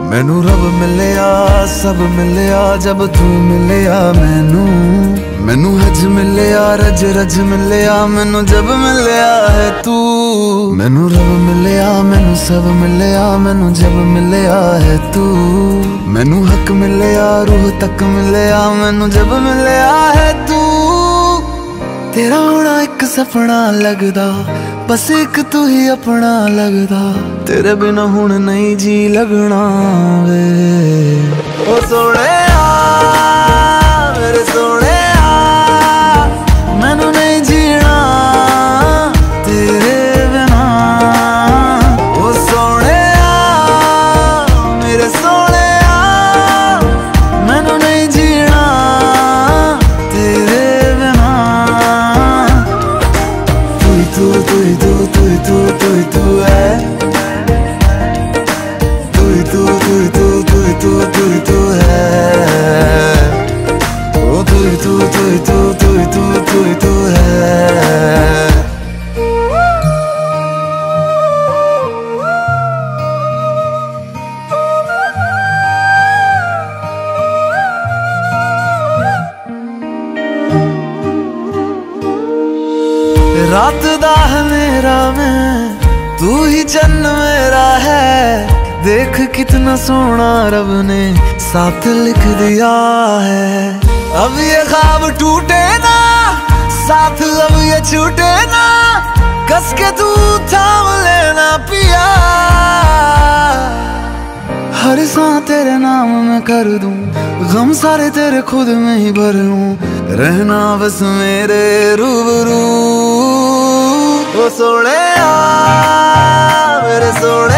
मैनू रब मिलिया सब मिलिया जब तू मिलिया मैनू हज मिलिया रज रज मिलिया मैनू जब मिलिया है तू। मैनू रब मिलिया मैनू सब मिलिया मैनू जब मिलिया है तू। मैनू हक मिलिया रूह तक मिलिया मैनू जब मिलिया है तू। तेरा होना एक सपना लगदा बस एक तू ही अपना लगदा। तेरे बिना हुण नहीं जी लगना वे ओ सोहणिया मेरे सोहणिया मैनू नहीं जीना तेरे बिना। ओ सोहणिया मेरे सोहणिया मैनू नहीं जीना तेरे बिना। तू तू तू तू तू तू तू है तू तू तू तू तू तू तू तू है ओ तू तू तू तू तू तू तू तू है। रात दा मेरा मैं तू ही चन्न मेरा है। देख कितना सोना रब ने साथ लिख दिया है। अब ये ख्वाब टूटे ना साथ अब ये छूटे ना। कस के तू थाम लेना पिया। हर सांस तेरे नाम में कर दूं गम सारे तेरे खुद में ही भर लूं। रहना बस मेरे रूबरू ओ सोहणिया मेरे सोहणिया।